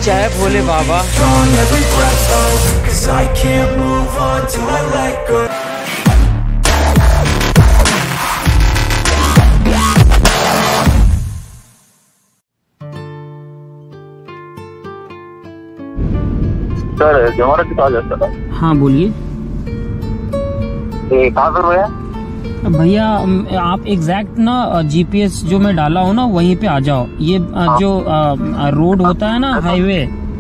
जय भोले बाबा। सर जमाना कितना जाता है? हाँ बोलिए। कहाँ पर भैया? भैया आप एग्जैक्ट ना जीपीएस जो मैं डाला हूँ ना वहीं पे आ जाओ। ये जो रोड होता है ना हाईवे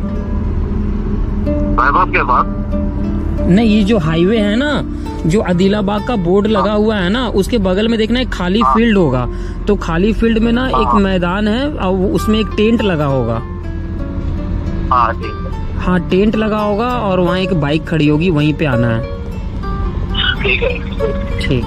के बाद नहीं, ये जो हाईवे है ना, जो आदिलाबाद का बोर्ड लगा हुआ है ना, उसके बगल में देखना एक खाली फील्ड होगा। तो खाली फील्ड में ना एक मैदान है और उसमें एक टेंट लगा होगा। हाँ टेंट लगा होगा और वहाँ एक बाइक खड़ी होगी, वहीं पे आना है। ठीक है। ठीक।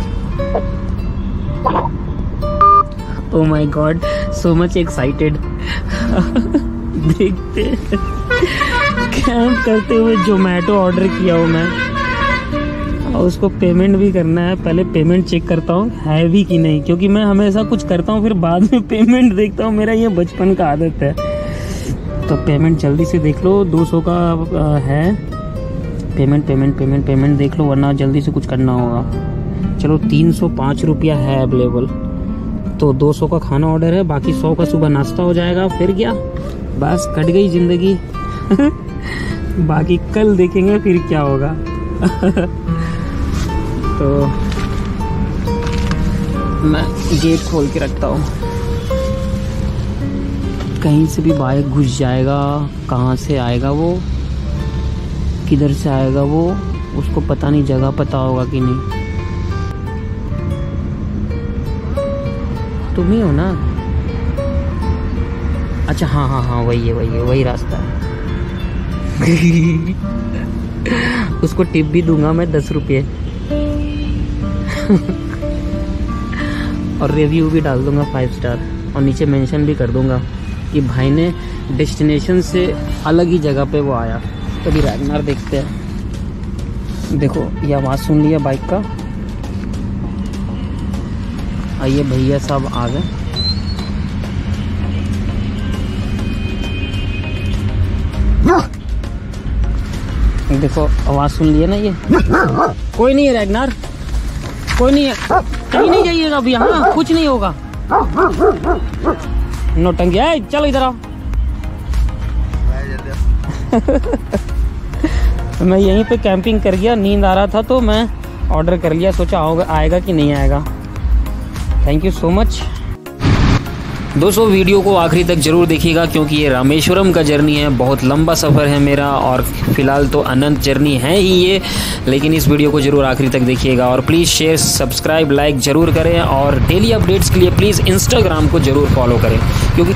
Oh my God, so much excited. देखते कैंप करते हुए जोमेटो ऑर्डर किया हूँ मैं और उसको पेमेंट भी करना है। पहले पेमेंट चेक करता हूँ है भी कि नहीं, क्योंकि मैं हमेशा कुछ करता हूँ फिर बाद में पेमेंट देखता हूँ। मेरा ये बचपन का आदत है। तो पेमेंट जल्दी से देख लो, 200 का है पेमेंट। पेमेंट देख लो वरना जल्दी से कुछ करना होगा। चलो 305 रुपया है अवेलेबल। तो 200 का खाना ऑर्डर है, बाकी 100 का सुबह नाश्ता हो जाएगा। फिर क्या, बस कट गई जिंदगी। बाकी कल देखेंगे फिर क्या होगा। तो मैं गेट खोल के रखता हूँ, कहीं से भी बाइक घुस जाएगा। कहाँ से आएगा वो, किधर से आएगा वो, उसको पता नहीं, जगह पता होगा कि नहीं। तुम ही हो ना? अच्छा हाँ वही है, वही रास्ता है। उसको टिप भी दूंगा मैं 10 रुपये। और रिव्यू भी डाल दूंगा 5 स्टार और नीचे मेंशन भी कर दूंगा कि भाई ने डेस्टिनेशन से अलग ही जगह पे वो आया। तो अभी रैगनार देखते हैं। देखो ये आवाज़ सुन लिया बाइक का। आइए भैया साहब आ गए। देखो आवाज़ सुन लिया ना, ये कोई नहीं है रैगनार, कोई नहीं है, कहीं नहीं जाइएगा अभी, यहाँ कुछ नहीं होगा। नोटंकी है, चलो इधर आओ। मैं यहीं पे कैंपिंग कर गया, नींद आ रहा था तो मैं ऑर्डर कर लिया, सोचा आएगा कि नहीं आएगा। Thank you so much. दोस्तों वीडियो को आखिरी तक जरूर देखिएगा क्योंकि ये रामेश्वरम का जर्नी है। बहुत लंबा सफ़र है मेरा और फिलहाल तो अनंत जर्नी है ही ये, लेकिन इस वीडियो को जरूर आखिरी तक देखिएगा। और प्लीज़ शेयर, सब्सक्राइब, लाइक जरूर करें और डेली अपडेट्स के लिए प्लीज़ इंस्टाग्राम को जरूर फॉलो करें क्योंकि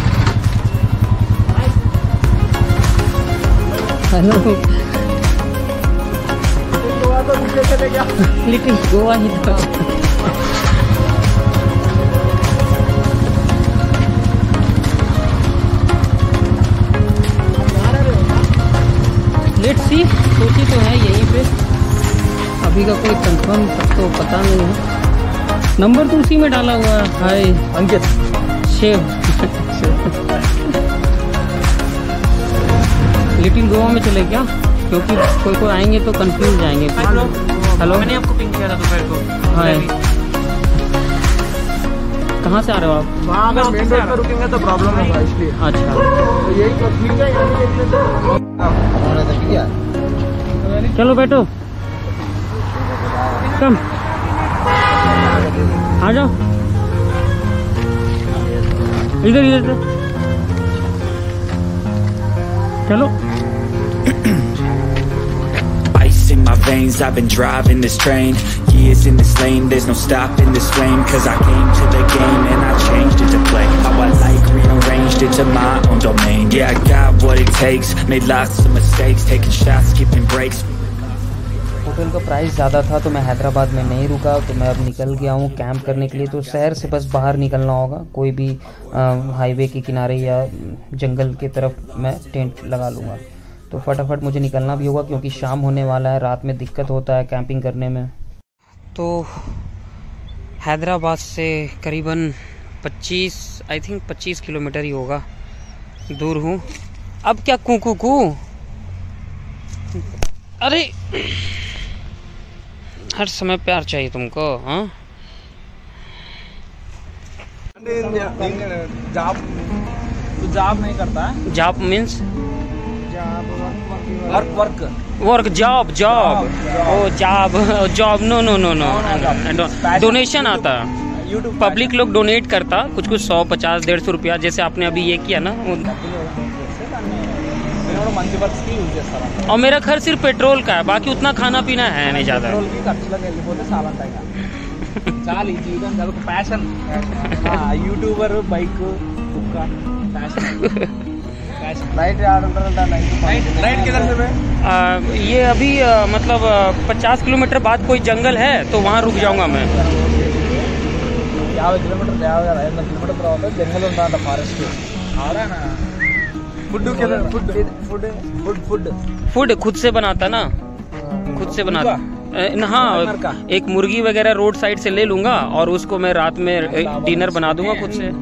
गोवा ही था। लेट्स सी, सोची तो है यहीं पे, अभी का कोई कंफर्म तो पता नहीं है। नंबर तो उसी में डाला हुआ है। हाय अंकित शेव। लिटिल गोवा में चले क्या, क्योंकि कोई आएंगे तो कंफ्यूज जाएंगे। हेलो मैंने आपको पिंक किया था दोपहर को। हाय कहाँ से आ रहे हो आप? वहाँ अगर मेन रोड पर रुकेंगे तो प्रॉब्लम होगा इसलिए। अच्छा तो यही तो ठीक है। चलो बैठो, कम आ जाओ इधर इधर चलो। In my veins, I've been driving this train. Years in this lane, there's no stopping this flame. Cause I came to the game and I changed it to play how I like, rearranged it to my own domain. Yeah, I got what it takes, made lots of mistakes, taking shots, skipping breaks. Hotel का price ज़्यादा था तो मैं हैदराबाद में नहीं रुका, तो मैं अब निकल गया हूँ कैंप करने के लिए। तो शहर से बस बाहर निकलना होगा, कोई भी हाईवे के किनारे या जंगल के तरफ मैं टेंट लगा लूँगा। तो फटाफट मुझे निकलना भी होगा क्योंकि शाम होने वाला है, रात में दिक्कत होता है कैंपिंग करने में। तो हैदराबाद से करीबन 25 किलोमीटर ही होगा दूर हूँ अब क्या कू कू कू? अरे हर समय प्यार चाहिए तुमको, हाँ? जॉब नहीं करता है? Job means work job oh job no no no no donation आता है, यूट्यूब पब्लिक लोग डोनेट करता कुछ 100, 50, 150 रुपया, जैसे आपने अभी ये किया ना। మంచి వర్క్స్ కి యూజ్ చేస్తారంట। और मेरा खर्च सिर्फ पेट्रोल का है, बाकी उतना खाना पीना है नहीं ज़्यादा। పెట్రోల్ కి ఖర్చులకు వెళ్ళిపోతే చాలా ఉంటాయి కదా। చాలా ఈ జీవితం కాదు, ఒక ప్యాషన్। యూట్యూబర్, బైక్, కుక్క, ప్యాషన్। राइट किधर से? ये अभी मतलब 50 किलोमीटर बाद कोई जंगल है तो वहाँ रुक जाऊंगा मैं। 50 किलोमीटर 50 किलोमीटर తర్వాత జంగల్ ఉందంట, ఫారెస్ట్। ఆరానా फूड खुद से बनाता ना, खुद से बनाता। हाँ, एक मुर्गी वगैरह रोड साइड से ले लूंगा और उसको मैं रात में डिनर बना दूंगा खुद से।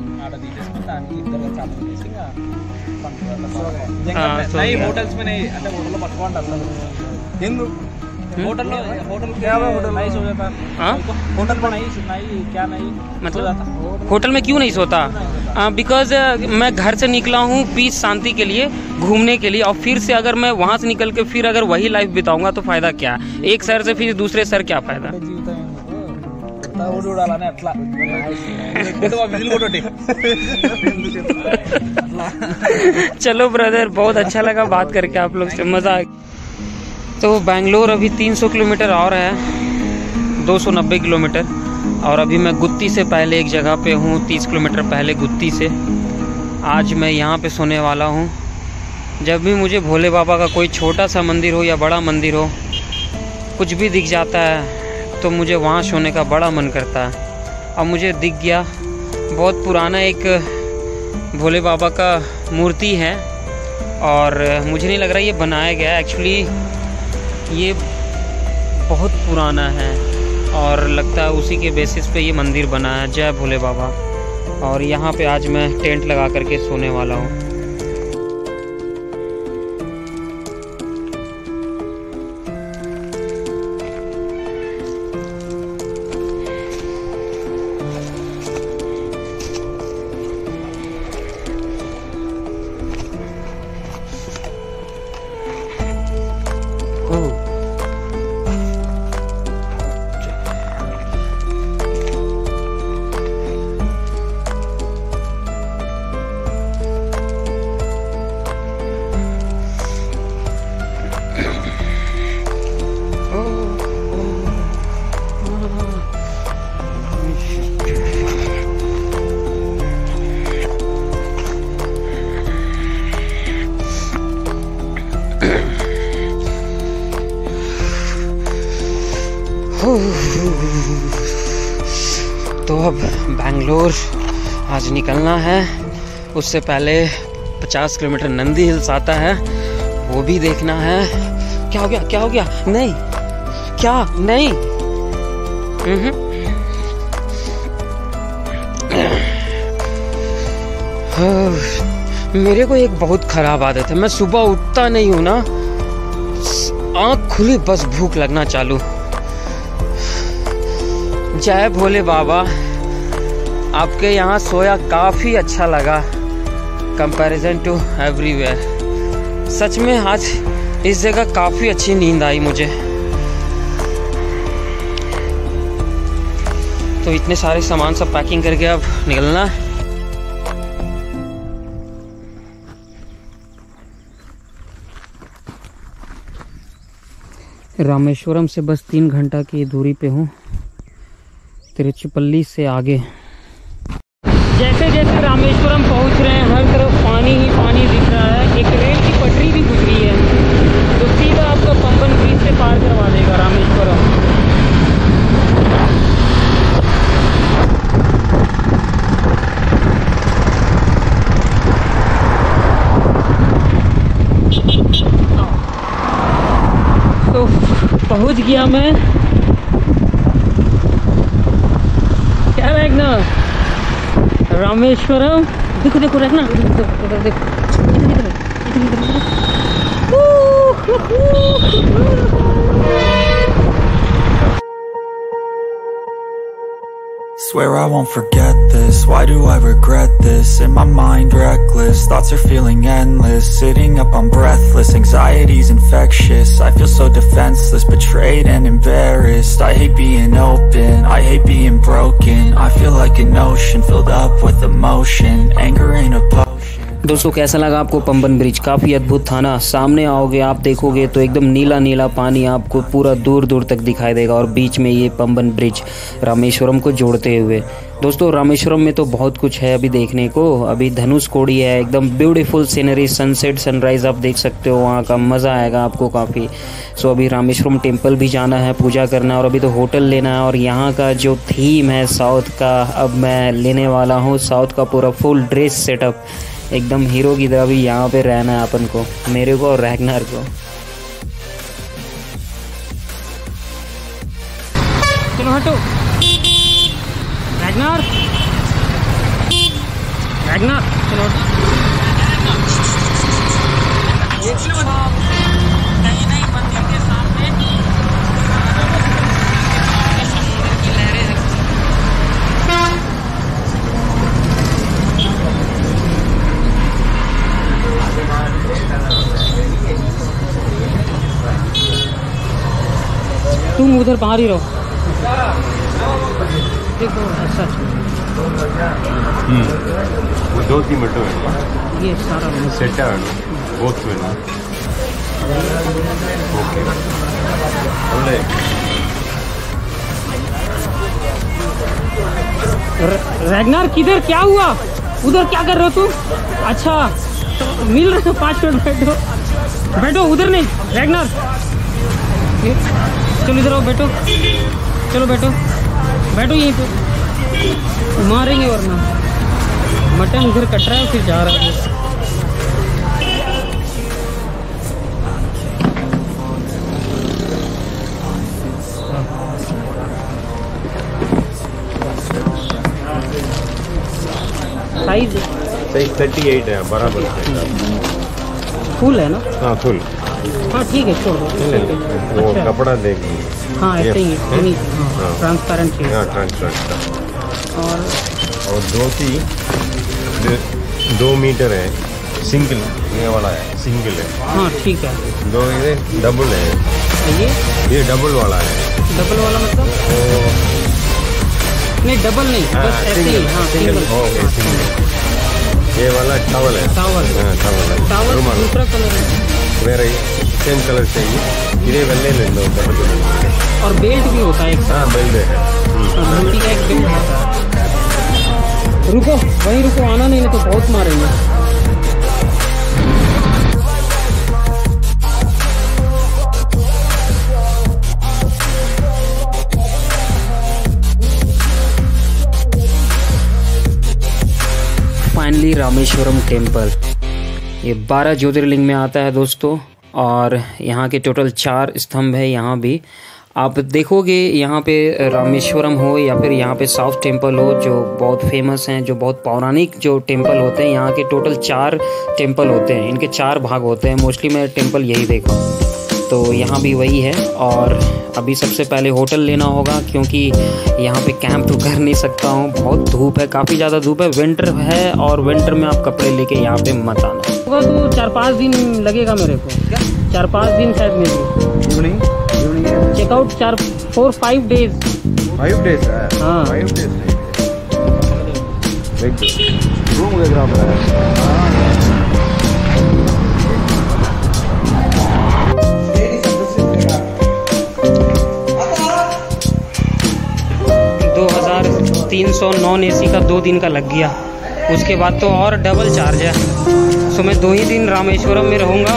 नहीं होटल्स में नहीं, अच्छा होटल में पटवान होटल क्या नहीं सो जाता। हाँ, होटल में नहीं क्या नहीं मतलब होटल में क्यों नहीं सोता? बिकॉज मैं घर से निकला हूँ पीस शांति के लिए, घूमने के लिए, और फिर से अगर मैं वहाँ से निकल के फिर अगर वही लाइफ बिताऊंगा तो फायदा क्या? एक शहर से फिर दूसरे शहर क्या फायदा? चलो ब्रदर, बहुत अच्छा लगा बात करके आप लोग से, मजा आ। तो बेंगलोर अभी 300 किलोमीटर और है, 290 किलोमीटर, और अभी मैं गुत्ती से पहले एक जगह पे हूँ 30 किलोमीटर पहले गुत्ती से। आज मैं यहाँ पे सोने वाला हूँ। जब भी मुझे भोले बाबा का कोई छोटा सा मंदिर हो या बड़ा मंदिर हो, कुछ भी दिख जाता है तो मुझे वहाँ सोने का बड़ा मन करता है। अब मुझे दिख गया, बहुत पुराना एक भोले बाबा का मूर्ति है, और मुझे नहीं लग रहा ये बनाया गया है, एक्चुअली ये बहुत पुराना है और लगता है उसी के बेसिस पे ये मंदिर बना है। जय भोले बाबा। और यहाँ पे आज मैं टेंट लगा करके सोने वाला हूँ। तो अब बेंगलोर आज निकलना है, उससे पहले 50 किलोमीटर नंदी हिल्स आता है, वो भी देखना है। क्या हो गया, क्या हो गया? नहीं, क्या नहीं? मेरे को एक बहुत खराब आदत है, मैं सुबह उठता नहीं हूँ ना, आँख खुली बस भूख लगना चालू। जय भोले बाबा, आपके यहाँ सोया काफ़ी अच्छा लगा कंपैरिजन टू एवरीवेयर। सच में आज इस जगह काफ़ी अच्छी नींद आई मुझे। तो इतने सारे सामान सब पैकिंग करके अब निकलना है। रामेश्वरम से बस 3 घंटा की दूरी पे हूँ, तिरुचिपल्ली से आगे। जैसे जैसे रामेश्वरम पहुँच रहे हैं, हर तरफ पानी ही पानी दिख रहा है। एक रेल की पटरी भी गुजरी है तो सीधा आपको पंबन ब्रिज से पार करवा देगा रामेश्वरम। तो पहुँच गया मैं। क्या रखना रामेश्वरम, देखो देखो रखना, देखो Swear I won't forget this, why do I regret this? In my mind reckless, thoughts are feeling endless. Sitting up I'm breathless, anxiety's infectious. I feel so defenseless, betrayed and embarrassed. I hate being open, I hate being broken. I feel like an ocean filled up with emotion. Anger ain't a potion. दोस्तों कैसा लगा आपको Pamban bridge? काफ़ी अद्भुत था ना। सामने आओगे आप देखोगे तो एकदम नीला नीला पानी आपको पूरा दूर दूर तक दिखाई देगा और बीच में ये पंबन ब्रिज रामेश्वरम को जोड़ते हुए। दोस्तों रामेश्वरम में तो बहुत कुछ है अभी देखने को। अभी धनुषकोडी है, एकदम ब्यूटीफुल सीनरी, सनसेट सनराइज़ आप देख सकते हो, वहाँ का मज़ा आएगा आपको काफ़ी। सो अभी रामेश्वरम टेम्पल भी जाना है, पूजा करना है और अभी तो होटल लेना है। और यहाँ का जो थीम है साउथ का, अब मैं लेने वाला हूँ साउथ का पूरा फुल ड्रेस सेटअप, एकदम हीरो की तरह भी यहाँ पे रहना है अपन को, मेरे को और रैगनार को। चलो हटो रैगनार, रैगनार चलो मंदिर के सामने तुम उधर बाहर ही रहो। देखो अच्छा वो 2-3 मिनट में ये सारा सेट है बहुत में ओके ಒಳ್ಳೆ रैगनार किधर, क्या हुआ उधर, क्या कर रहे हो तुम? अच्छा तो मिल रहे हो, 5 मिनट बैठो, बैठो उधर नहीं रैगनार, चलो इधर आओ, बैठो, चलो बैठो, बैठो यहीं पे, मारेंगे वरना। मटन इधर कट रहा है फिर जा रहा है। साइज 38 है बराबर फुल है ना? हाँ फुल, हाँ ठीक है छोड़ दो। वो अच्छा। कपड़ा देख हाँ ऐसे ही ट्रांसपेरेंट चीज। हाँ ट्रांसपेरेंट और 2 मीटर है, सिंगल ये वाला है, सिंगल है। हाँ ठीक है। 2 ये डबल है, ये डबल वाला है। डबल वाला मतलब नहीं, डबल नहीं, बस ऐसे ही। हाँ सिंगल। Okay single. ये वाला टॉवल है, टावल। हाँ टॉवल है, टावल रुमाल दूसरा कलर है, मेरा सेम कलर चाहिए। ये वेल्ले ले लो डबल। और बेल्ट भी होता है एक साथ। हाँ बेल्ट है, धोती का एक बेल्ट होता है। रुको वहीं रुको, आना नहीं तो बहुत मारेंगे। फाइनली रामेश्वरम टेम्पल, ये 12 ज्योतिर्लिंग में आता है दोस्तों। और यहाँ के टोटल 4 स्तंभ है। यहाँ भी आप देखोगे, यहाँ पे रामेश्वरम हो या फिर यहाँ पे साउथ टेम्पल हो, जो बहुत फेमस हैं, जो बहुत पौराणिक जो टेम्पल होते हैं, यहाँ के टोटल 4 टेम्पल होते हैं। इनके 4 भाग होते हैं। मोस्टली मैं टेम्पल यही देखा, तो यहाँ भी वही है। और अभी सबसे पहले होटल लेना होगा, क्योंकि यहाँ पे कैंप तो कर नहीं सकता हूँ, बहुत धूप है, काफ़ी ज़्यादा धूप है, विंटर है। और विंटर में आप कपड़े लेके यहाँ पे मत आना होगा। तो 4-5 दिन लगेगा मेरे को, 4-5 दिन शायद मेरे इवनिंग चेकआउट 4-5 डेज। 5 डेज है। हाँ 5 डेज रूम वगैरह है। 2300 नॉन AC का 2 दिन का लग गया। उसके बाद तो और डबल चार्ज है। सो मैं 2 ही दिन रामेश्वरम में रहूँगा।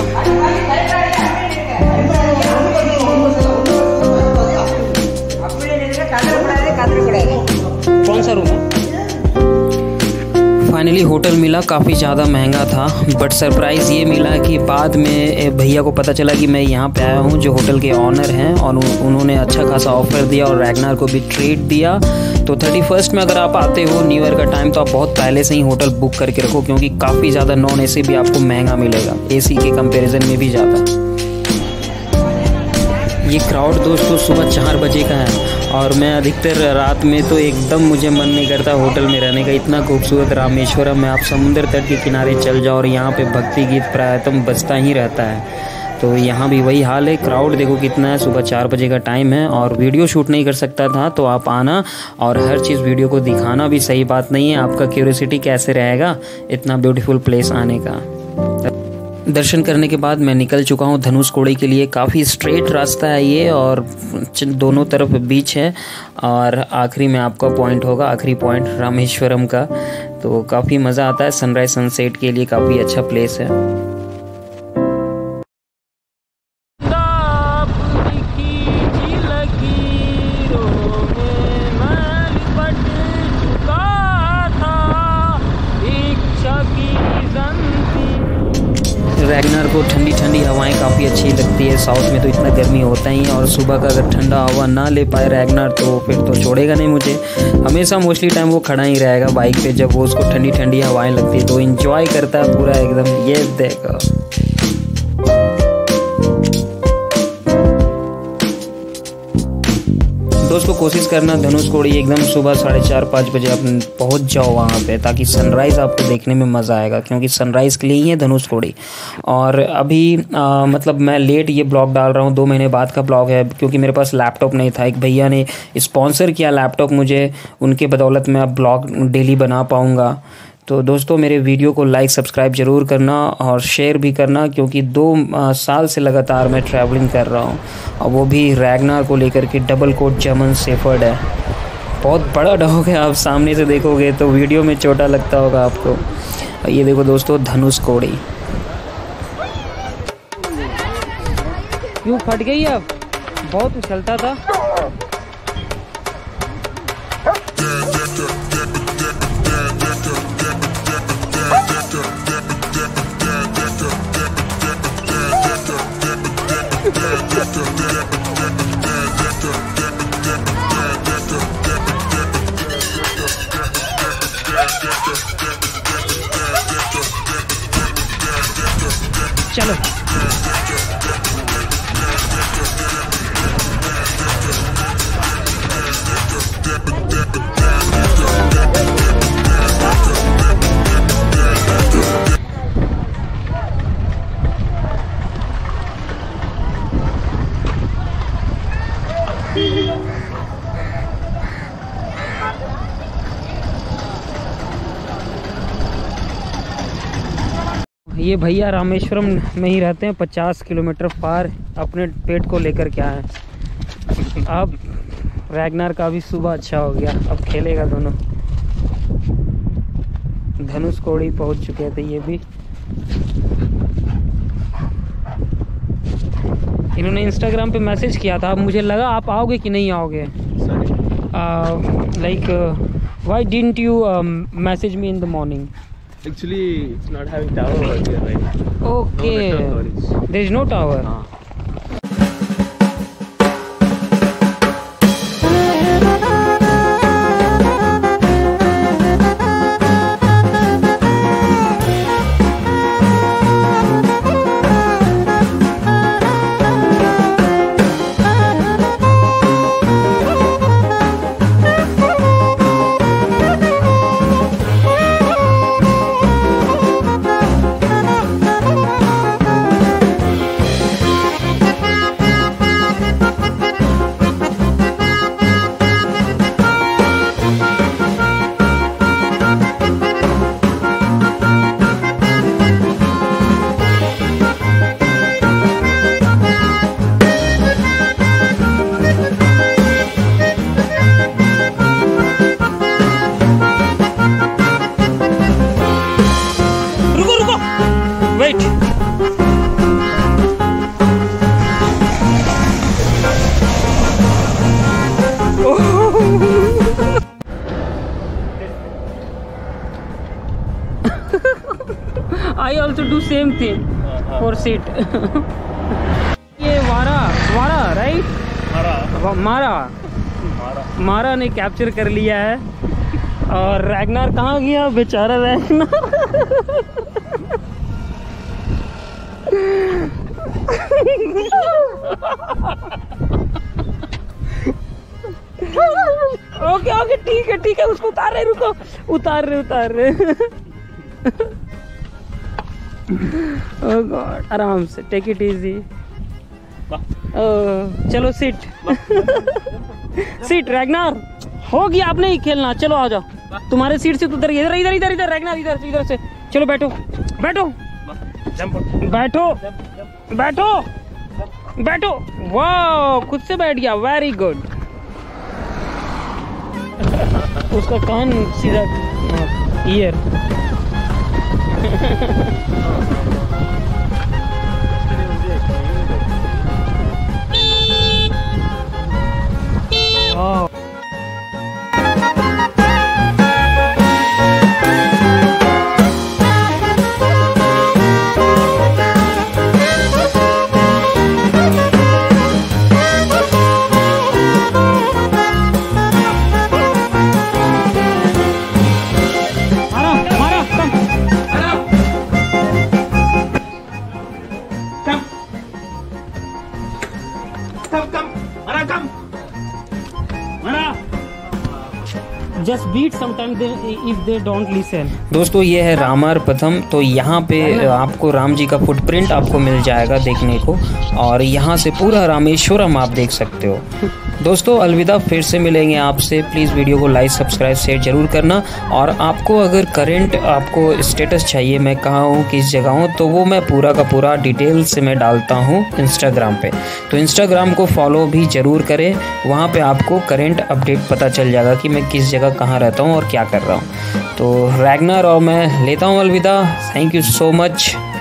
कौन सा रूम है? फाइनली होटल मिला, काफ़ी ज़्यादा महंगा था, बट सरप्राइज़ ये मिला कि बाद में भैया को पता चला कि मैं यहाँ पे आया हूँ, जो होटल के ऑनर हैं, और उन्होंने अच्छा खासा ऑफ़र दिया और रैगनार को भी ट्रीट दिया। तो 31 में अगर आप आते हो न्यू ईयर का टाइम, तो आप बहुत पहले से ही होटल बुक करके रखो, क्योंकि काफ़ी ज़्यादा नॉन AC भी आपको महंगा मिलेगा, AC के कंपेरिजन में भी ज़्यादा। ये क्राउड दोस्तों सुबह 4 बजे का है, और मैं अधिकतर रात में तो एकदम मुझे मन नहीं करता होटल में रहने का। इतना खूबसूरत रामेश्वरम में आप समुद्र तट के किनारे चल जाओ और यहाँ पे भक्ति गीत प्रायतम बजता ही रहता है। तो यहाँ भी वही हाल है, क्राउड देखो कितना है, सुबह 4 बजे का टाइम है, और वीडियो शूट नहीं कर सकता था, तो आप आना और हर चीज़ वीडियो को दिखाना भी सही बात नहीं है। आपका क्यूरियोसिटी कैसे रहेगा इतना ब्यूटीफुल प्लेस आने का। दर्शन करने के बाद मैं निकल चुका हूँ धनुषकोडी के लिए। काफ़ी स्ट्रेट रास्ता है ये, और दोनों तरफ बीच है, और आखिरी में आपका पॉइंट होगा, आखिरी पॉइंट रामेश्वरम का। तो काफ़ी मज़ा आता है, सनराइज सनसेट के लिए काफ़ी अच्छा प्लेस है। रैगनार को ठंडी ठंडी हवाएं काफ़ी अच्छी लगती है। साउथ में तो इतना गर्मी होता ही है, और सुबह का अगर ठंडा हवा ना ले पाए रैगनार तो फिर तो छोड़ेगा नहीं मुझे। हमेशा मोस्टली टाइम वो खड़ा ही रहेगा बाइक पे, जब वो उसको ठंडी ठंडी हवाएं लगती है तो एंजॉय करता है पूरा एकदम। ये देखो दोस्तों, कोशिश करना धनुषकोडी एकदम सुबह 4:30-5 बजे आप पहुंच जाओ वहाँ पे, ताकि सनराइज़ आपको देखने में मज़ा आएगा, क्योंकि सनराइज़ के लिए ही है धनुषकोडी। और अभी मतलब मैं लेट ये ब्लॉग डाल रहा हूँ, 2 महीने बाद का ब्लॉग है, क्योंकि मेरे पास लैपटॉप नहीं था। एक भैया ने स्पॉन्सर किया लैपटॉप मुझे, उनके बदौलत मैं अब ब्लॉग डेली बना पाऊँगा। तो दोस्तों मेरे वीडियो को लाइक सब्सक्राइब ज़रूर करना और शेयर भी करना, क्योंकि 2 साल से लगातार मैं ट्रैवलिंग कर रहा हूँ, और वो भी रैगनार को लेकर के। डबल कोट जर्मन शेफर्ड है, बहुत बड़ा डॉग है, आप सामने से देखोगे तो वीडियो में छोटा लगता होगा आपको। ये देखो दोस्तों धनुषकोडी। क्यों फट गई अब? बहुत उछलता था। चलो ये भैया रामेश्वरम में ही रहते हैं, 50 किलोमीटर पार अपने पेट को लेकर के आए हैं। अब रैगनार का भी सुबह अच्छा हो गया, अब खेलेगा दोनों। धनुषकोडी पहुंच चुके थे ये भी। इन्होंने इंस्टाग्राम पे मैसेज किया था, मुझे लगा आप आओगे कि नहीं आओगे। Like why didn't you message me in the morning? Actually, it's not having tower over here, right? Okay, No network coverage. there is no tower. Same thing for seat. ये वारा राइट, मारा ने कैप्चर कर लिया है। और Ragnar कहाँ गया बेचारा रैगनार? ओके ठीक है उसको उतार रहे, रुको उतार रहे। ओह गॉड, आराम से, टेक इट इजी। चलो सीट रैगनार हो गया, आपने ही खेलना, चलो आ जाओ। तुम्हारे सीट से तो उधर इधर रैगनार, इधर से चलो, बैठो। वाह, खुद से बैठ गया, वेरी गुड। उसका कान सीधा ear. Just beat sometimes if they don't listen। दोस्तों ये है रामार प्रथम। तो यहाँ पे आपको राम जी का फुटप्रिंट आपको मिल जाएगा देखने को, और यहाँ से पूरा रामेश्वरम आप देख सकते हो। दोस्तों अलविदा, फिर से मिलेंगे आपसे। प्लीज़ वीडियो को लाइक सब्सक्राइब शेयर जरूर करना। और आपको अगर करंट आपको स्टेटस चाहिए, मैं कहाँ हूँ किस जगह हूँ, तो वो मैं पूरा का पूरा डिटेल से मैं डालता हूँ इंस्टाग्राम पे। तो इंस्टाग्राम को फॉलो भी ज़रूर करें, वहाँ पे आपको करंट अपडेट पता चल जाएगा कि मैं किस जगह कहाँ रहता हूँ और क्या कर रहा हूँ। तो रैगनार और मैं लेता हूँ अलविदा। Thank you so much.